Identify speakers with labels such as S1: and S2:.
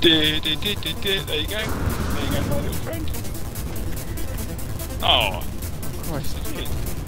S1: There you go. There you go, my little friend. Oh, Christ,